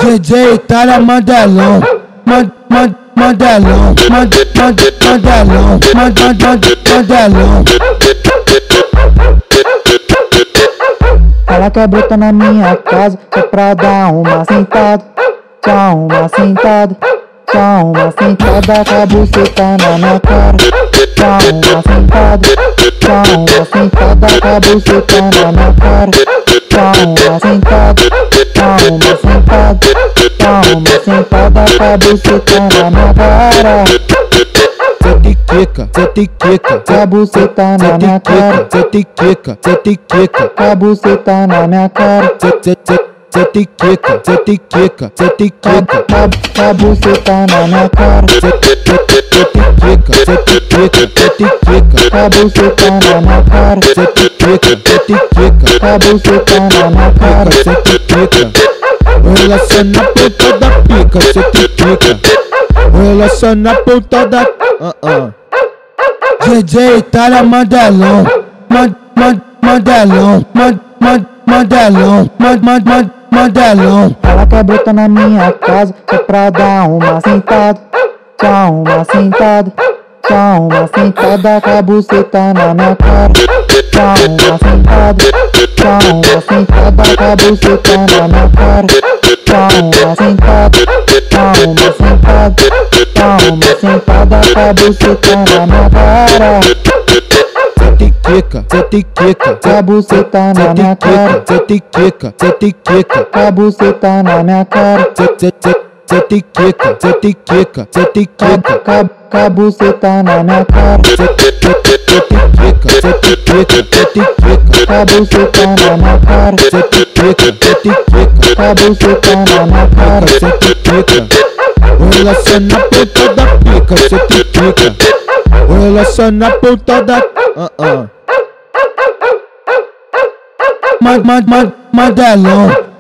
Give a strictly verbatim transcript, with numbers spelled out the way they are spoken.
D J Itália Mandelão, man, man, Mandelão, man, man, Mandelão, man, man, Mandelão. Ela quer brotar na minha casa só pra dar uma sentada, tchau, uma sentada, tchau, uma sentada com a buceta na minha cara, tchau, uma sentada, tchau, uma sentada com a buceta na minha cara, tchau, uma sentada, tchau, uma sentada, tchau, uma sentada com a buceta na minha cara. Sete quica, sete quica, Com a buceta na minha cara, sete quica, sete quica, com a buceta na minha cara, sete quica, sete quica, sete quica, com a buceta na minha cara, sete quica, sete quica, sete quica, com a buceta na minha cara, sete quica, sete quica, com a buceta na minha cara, sete quica. Relaciona a ponta da pica, sete quica. Relaciona a ponta da uh -uh. D J Itália Mandelão, man, man, Mandelão, man, man, Mandelão, man, man, man, Mandelão. Ela quer brotar na minha casa só pra dar uma sentada, tchau, uma sentada, tchau, uma sentada com a buceta na minha cara, tchau, uma sentada, tchau, uma sentada com a buceta na minha cara, tchau, uma sentada, tchau, uma sentada, tchau, uma sentada com a buceta na minha cara. Sete quica, sete quica, Com a buceta na minha cara, sete quica, sete quica, com a buceta na minha cara, sete quica, sete quica, sete quica, com a buceta na minha cara, sete quica, sete quica, sete quica, com a buceta na minha cara, sete quica, sete quica, com a buceta na minha cara, sete quica. Relaciona a ponta da pica, sete quica. Relaciona a ponta da uh -uh. Man, man, man, Mandelão.